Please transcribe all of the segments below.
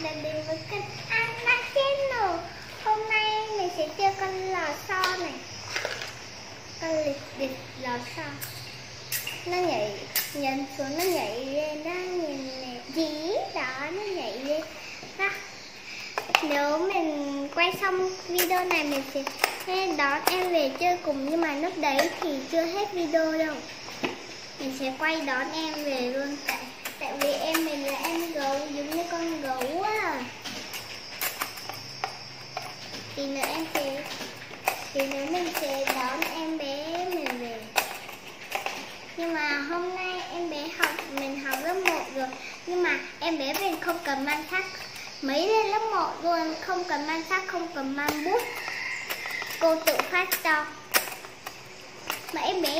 đã đến với kênh Anna Channel. Hôm nay mình sẽ chơi con lò xo này. Con lịch lò xo. Nó nhảy, nhấn xuống nó nhảy lên, nó nhìn này. Dí, đó, nó nhảy lên. Đó. Nếu mình quay xong video này mình sẽ đón em về chơi cùng, nhưng mà lúc đấy thì chưa hết video đâu. Mình sẽ quay đón em về luôn, tại vì em mình là em gấu, giống như con gấu á. Thì nữa mình sẽ đón em bé mình về. Nhưng mà hôm nay em bé mình học lớp 1 rồi, nhưng mà em bé mình không cần mang sách. Mới lên lớp 1 luôn, không cần mang sách, không cần mang bút. Cô tự phát cho. Mà em bé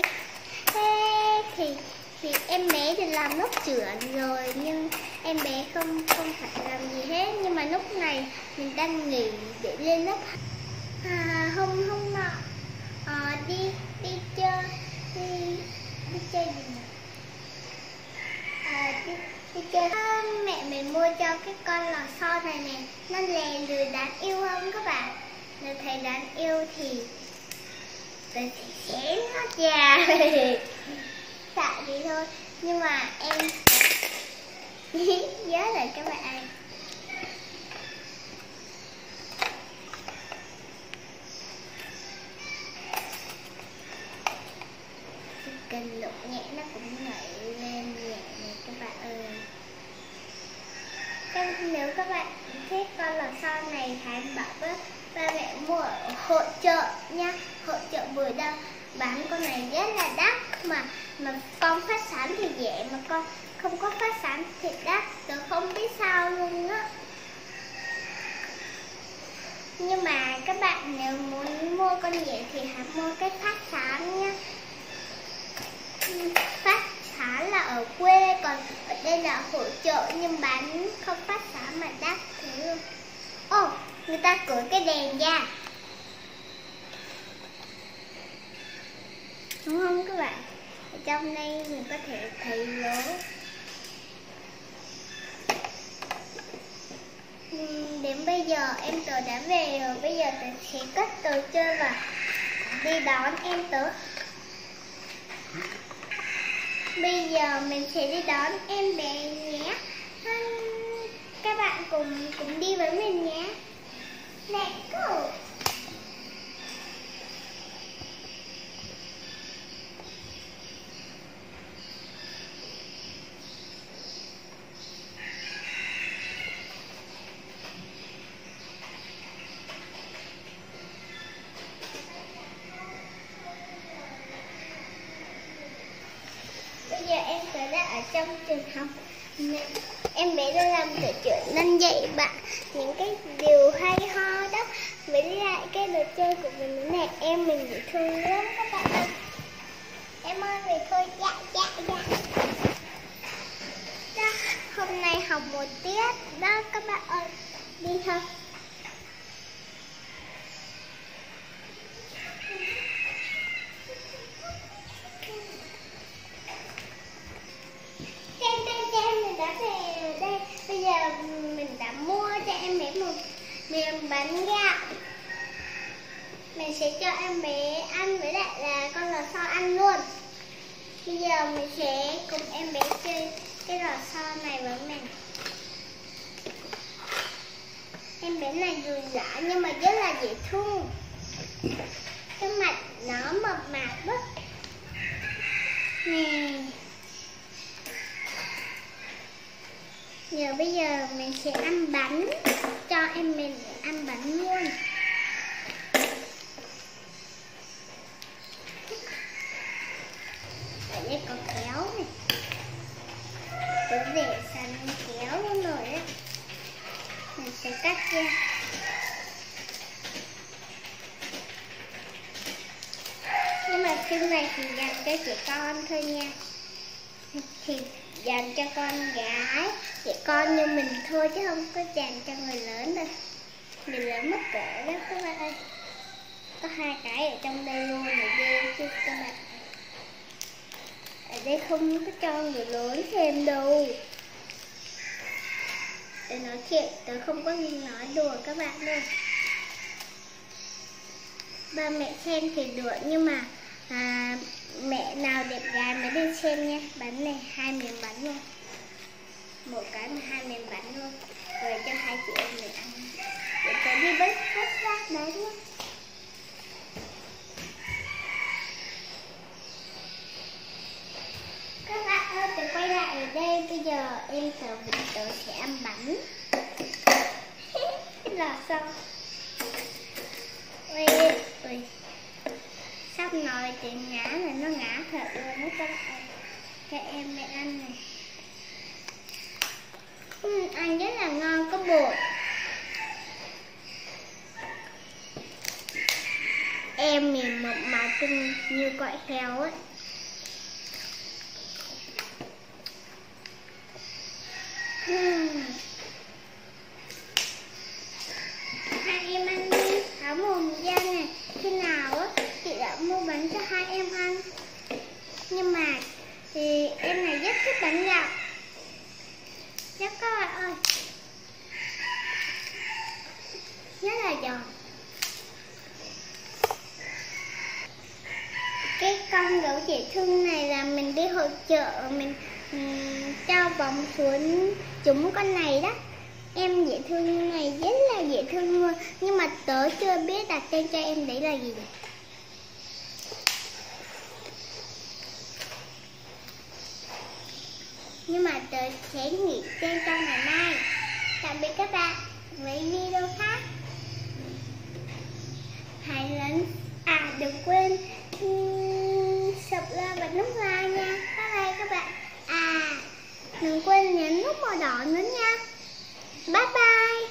thì em bé thì làm lớp trưởng rồi, nhưng em bé không phải làm gì hết. Nhưng mà lúc này mình đang nghỉ để lên lớp. Hôm nọ đi chơi đi chơi gì nhỉ? Đi chơi. Mẹ mình mua cho cái con lò xo này nè, nó lè lười đáng yêu không các bạn? Nếu thấy đáng yêu thì tôi sẽ xé nó ra. Tại vì thôi, nhưng mà em nhớ rồi các bạn. Chỉ cần lục nhẹ nó cũng nhảy lên nhẹ này các bạn ơi. Nếu các bạn thích con lò xo này hãy bảo với ba mẹ mua ở hội chợ nha. Hội chợ Bưởi Đâu bán con này rất là đắt, mà con phát sẵn thì rẻ, mà con không có phát sẵn thì đắt, tớ không biết sao luôn á. Nhưng mà các bạn nếu muốn mua con rẻ thì hãy mua cái phát sẵn nha. Phát sẵn là ở quê, còn ở đây là hội chợ nhưng bán không phát sẵn mà đắt thế luôn. Ồ, người ta cởi cái đèn ra, đúng không các bạn? Ở trong đây mình có thể thấy lỗ. Đến bây giờ em tớ đã về rồi, bây giờ tớ sẽ cất đồ chơi và đi đón em tớ. Bây giờ mình sẽ đi đón em bé nhé. Các bạn cùng đi với mình nhé. Let's go. Bây giờ em tớ đã ở trong trường học. Em bé đã làm tổ trưởng nên dạy bạn những cái điều hay ho đó. Với lại cái đồ chơi của mình này, em mình dễ thương lắm các bạn ơi. Em ơi về thôi, dạ. Đó, hôm nay học một tiết đó các bạn ơi. Đi thôi. Mình đã về đây. Bây giờ mình đã mua cho em bé một miếng bánh gạo. Mình sẽ cho em bé ăn, với lại là con lò xo ăn luôn. Bây giờ mình sẽ cùng em bé chơi cái lò xo này với mình. Em bé này dù nhỏ nhưng mà rất là dễ thương. Cái mặt nó mập mạp đó nè. Giờ bây giờ mình sẽ ăn bánh, cho em mình ăn bánh luôn. Ở đây có kéo này, có để sẵn kéo luôn rồi đấy. Mình sẽ cắt ra. Nhưng mà phim này thì dành cho trẻ con thôi nha. Thì dành cho con gái, trẻ con như mình thôi, chứ không có dành cho người lớn đâu. Người lớn mất cỡ đó các bạn ơi. Có 2 cái ở trong đây luôn, là ghê chứ các bạn. Ở đây không có cho người lớn xem đâu. tớ nói thiệt, tớ không có nói đùa các bạn đâu. Ba mẹ xem thì được, nhưng mà mẹ nào đẹp gái mới đi xem nha. Bánh này 2 miếng bánh luôn, một cái mà 2 miếng bánh luôn, rồi cho 2 chị em mình ăn. Để tớ đi bớt hết rác đấy luôn. Các bạn ơi, tớ quay lại ở đây. Bây giờ em tớ sẽ ăn bánh. Là sao? Ui, sắp nói tiếng ngã này, nó ngã thật luôn đó các bạn. Cho em mẹ ăn này. Ăn rất là ngon, có bột. Em mềm mượt mà trông như cọi heo ấy. Hai em ăn đi, tháo mồm ra này. Khi nào á chị đã mua bánh cho hai em ăn, nhưng mà thì em này rất thích bánh gạo. Chắc các bạn ơi, rất là giòn. Cái con gấu dễ thương này là mình đi hội chợ, mình cho bóng xuống chúng con này đó. Em dễ thương này rất là dễ thương luôn, nhưng mà tớ chưa biết đặt tên cho em đấy là gì. Nhưng mà tớ sẽ nghĩ tên trong ngày mai. Tạm biệt các bạn với video khác. Hãy đừng quên subscribe và nút like nha. Bye bye các bạn. Đừng quên nhấn nút màu đỏ nữa nha. Bye bye.